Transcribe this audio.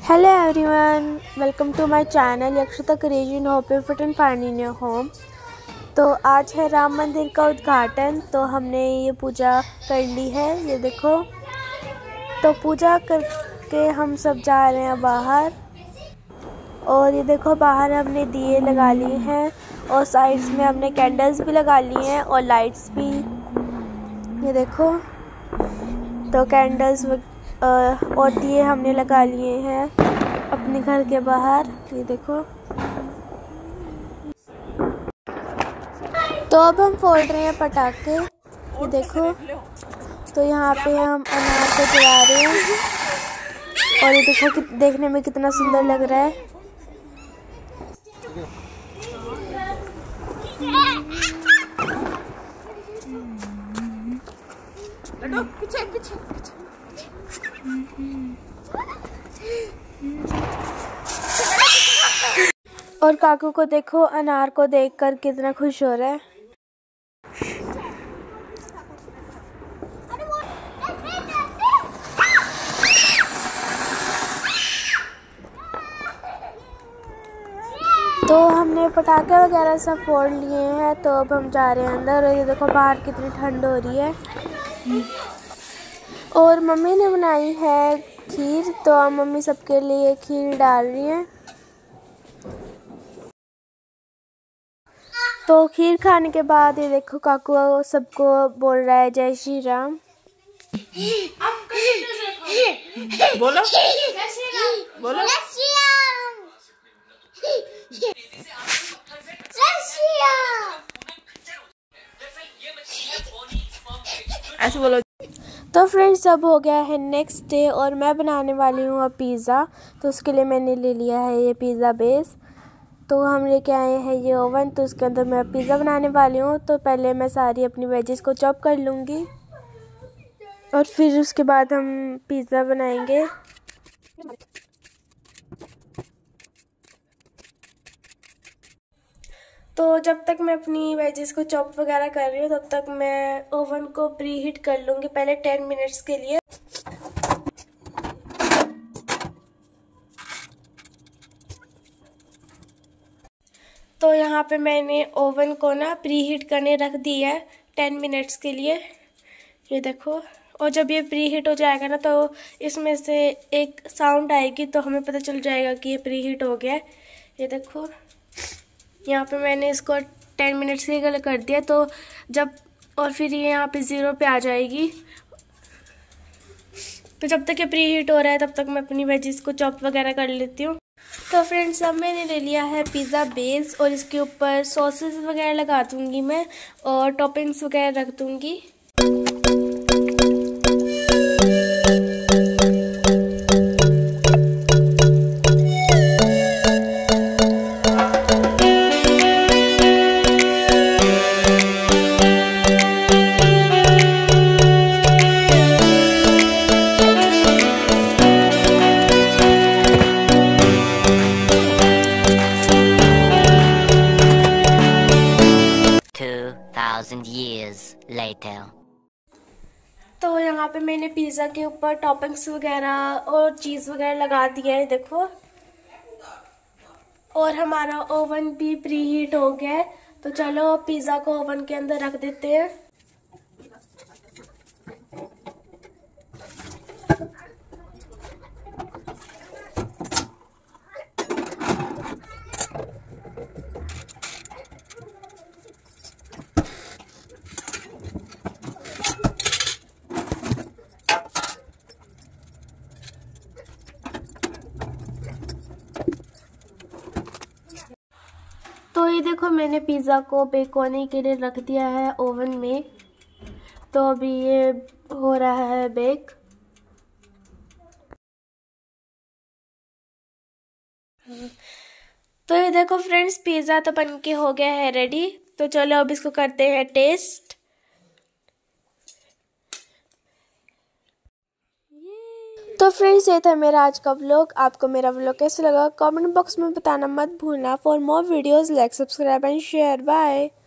Hello everyone, welcome to my channel Yakshita Creation. Hope you fit and fine in your home. तो आज है राम मंदिर का उद्घाटन। तो हमने ये पूजा कर ली है, ये देखो। तो पूजा करके हम सब जा रहे हैं बाहर। और ये देखो बाहर हमने दिए लगा लिए हैं और साइड्स में हमने कैंडल्स भी लगा लिए हैं और लाइट्स भी। ये देखो, तो कैंडल्स और दिए हमने लगा लिए हैं अपने घर के बाहर। ये देखो। तो अब हम फोड़ रहे हैं पटाखे। ये देखो, तो यहाँ पे हम अनार को जला रहे हैं और ये देखो देखने में कितना सुंदर लग रहा है। और काकू को देखो अनार को देखकर कितना खुश हो रहा है। तो हमने पटाखे वगैरह सब फोड़ लिए हैं। तो अब हम जा रहे हैं अंदर। और ये देखो बाहर कितनी ठंड हो रही है। और मम्मी ने बनाई है खीर, तो अब मम्मी सबके लिए खीर डाल रही है। तो खीर खाने के बाद ये देखो काकू सबको बोल रहा है जय श्री राम। बोलो बोलो ऐसे बोलो। तो फ्रेंड्स अब हो गया है नेक्स्ट डे और मैं बनाने वाली हूँ अब पिज़्ज़ा। तो उसके लिए मैंने ले लिया है ये पिज़्ज़ा बेस। तो हम लेके आए हैं ये ओवन। तो उसके अंदर मैं पिज़्ज़ा बनाने वाली हूँ। तो पहले मैं सारी अपनी वेजेस को चॉप कर लूँगी और फिर उसके बाद हम पिज़्ज़ा बनाएंगे। तो जब तक मैं अपनी वेजेस को चॉप वगैरह कर रही हूँ तब तक मैं ओवन को प्री हीट कर लूँगी पहले 10 मिनट्स के लिए। तो यहाँ पे मैंने ओवन को ना प्री हीट करने रख दिया है 10 मिनट्स के लिए। ये देखो, और जब ये प्री हीट हो जाएगा ना तो इसमें से एक साउंड आएगी तो हमें पता चल जाएगा कि ये प्री हीट हो गया है। ये देखो, यहाँ पे मैंने इसको 10 मिनट्स के लिए कर दिया। तो जब और फिर ये यहाँ पे 0 पे आ जाएगी। तो जब तक ये प्री हीट हो रहा है तब तक मैं अपनी वेजिस को चॉप वगैरह कर लेती हूँ। तो फ्रेंड्स अब मैंने ले लिया है पिज़्ज़ा बेस और इसके ऊपर सॉसेस वगैरह लगा दूँगी मैं और टॉपिंग्स वगैरह रख दूँगी। Years later. तो यहाँ पे मैंने पिज़्ज़ा के ऊपर टॉपिंग्स वगैरह और चीज़ वगैरह लगा दिया है, देखो। और हमारा ओवन भी प्री हीट हो गया है। तो चलो पिज़्ज़ा को ओवन के अंदर रख देते हैं। तो ये देखो मैंने पिज़्ज़ा को बेक होने के लिए रख दिया है ओवन में। तो अभी ये हो रहा है बेक। तो ये देखो फ्रेंड्स पिज़्ज़ा तो बन के हो गया है रेडी। तो चलो अब इसको करते हैं टेस्ट। तो फ्रेंड्स ये था मेरा आज का व्लॉग। आपको मेरा व्लॉग कैसा लगा कमेंट बॉक्स में बताना मत भूलना। For more videos like subscribe and share. Bye.